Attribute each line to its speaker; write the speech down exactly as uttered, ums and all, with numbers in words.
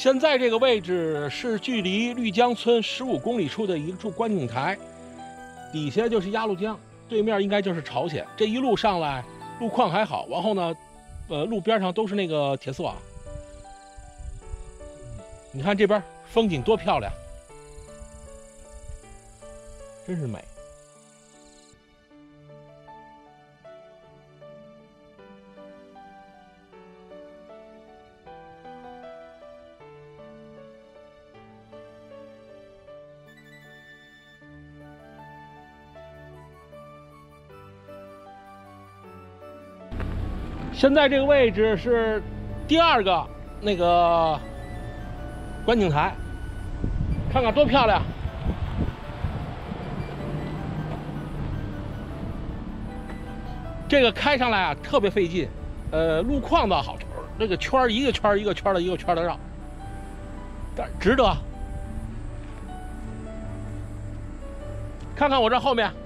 Speaker 1: 现在这个位置是距离绿江村十五公里处的一处观景台，底下就是鸭绿江，对面应该就是朝鲜。这一路上来路况还好，然后呢，呃，路边上都是那个铁丝网。你看这边风景多漂亮，真是美。现在这个位置是第二个那个观景台，看看多漂亮！这个开上来啊特别费劲，呃，路况倒好，这个圈一个圈一个圈的一个圈的绕，但值得。看看我这后面。